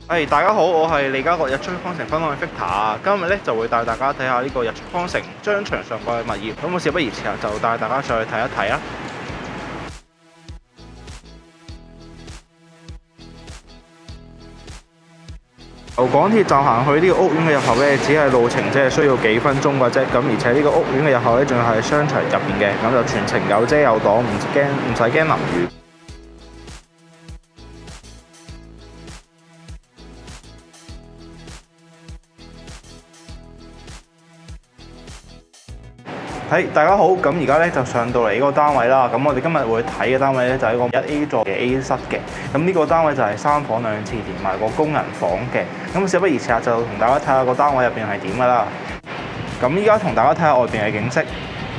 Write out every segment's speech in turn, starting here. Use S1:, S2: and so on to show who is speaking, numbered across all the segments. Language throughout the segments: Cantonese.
S1: 大家好，我係利嘉閣日出康城分行嘅 Victor 啊。今日咧就會帶大家睇下呢個日出康城商場上蓋嘅物業。咁我事不宜遲啊，就帶大家上去睇一睇啊！由港鐵站行去呢個屋苑嘅入口咧，只係路程只係需要幾分鐘嘅啫。咁而且呢個屋苑嘅入口咧，仲係商場入邊嘅，咁就全程有遮有擋，唔使驚淋雨。大家好，咁而家咧就上到嚟呢個單位啦。咁我哋今日會睇嘅單位咧就係一個1A 座嘅 A 室嘅。咁呢個單位就係3房2廁，連埋個工人房嘅。咁事不宜遲啊，就同大家睇下個單位入邊係點噶啦。咁依家同大家睇下外邊嘅景色。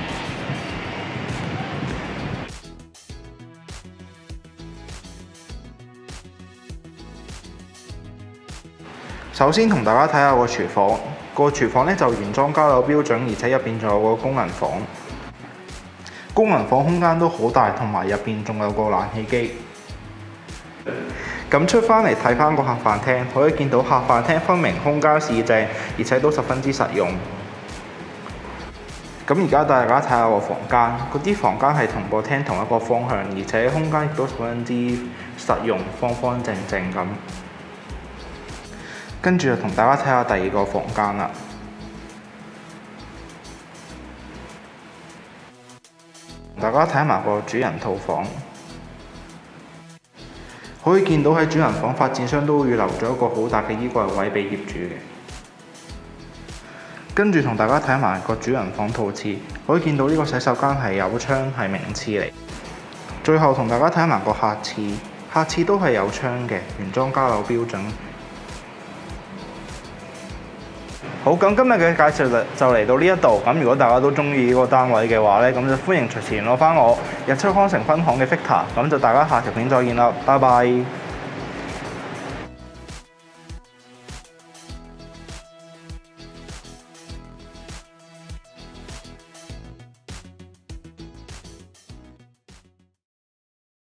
S1: 首先同大家睇下個廚房。個廚房咧就原裝交樓標準，而且入邊仲有個工人房。工人房空間都好大，同埋入邊仲有個冷氣機。咁出翻嚟睇翻個客飯廳，可以見到客飯廳分明空間四正，而且都十分之實用。咁而家帶大家睇下個房間，嗰啲房間係同個廳同一個方向，而且空間亦都十分之實用，方方正正咁。跟住就同大家睇下第二個房間啦。大家睇埋個主人套房，可以見到喺主人房發展商都預留咗一個好大嘅衣櫃位俾業主嘅。跟住同大家睇埋個主人房套廁，可以見到呢個洗手間係有窗，係明廁嚟。最後同大家睇埋個客廁，客廁都係有窗嘅，原裝交樓標準。好，咁今日嘅介紹就嚟到呢一度。咁如果大家都中意呢個單位嘅話呢，咁就歡迎隨時聯絡返我日出康城分行嘅 Victor。咁就大家下條片再見啦，拜拜。